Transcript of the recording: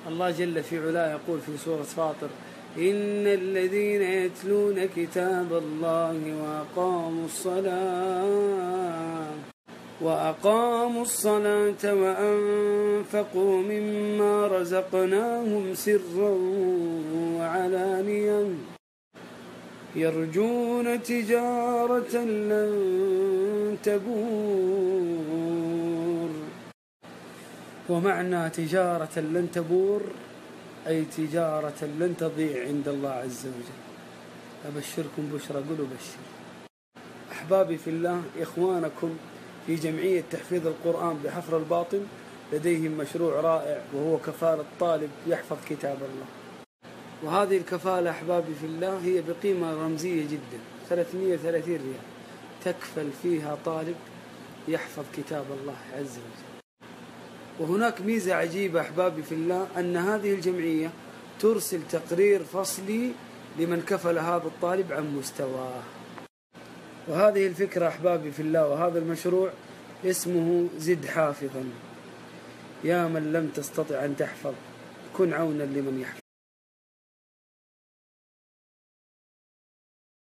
الله جل في علاه يقول في سورة فاطر: إن الذين يتلون كتاب الله وأقاموا الصلاة وأنفقوا مما رزقناهم سرا وعلانية يرجون تجارة لن تبور. ومعنى تجارة لن تبور أي تجارة لن تضيع عند الله عز وجل. أبشركم بشرى، قولوا بشر. أحبابي في الله، إخوانكم في جمعية تحفيظ القرآن بحفر الباطن لديهم مشروع رائع، وهو كفالة طالب يحفظ كتاب الله. وهذه الكفالة أحبابي في الله هي بقيمة رمزية جدا، 330 ريال تكفل فيها طالب يحفظ كتاب الله عز وجل. وهناك ميزة عجيبة أحبابي في الله، أن هذه الجمعية ترسل تقرير فصلي لمن كفل هذا الطالب عن مستواه. وهذه الفكرة أحبابي في الله، وهذا المشروع اسمه زد حافظا. يا من لم تستطع أن تحفظ، كن عونا لمن يحفظ.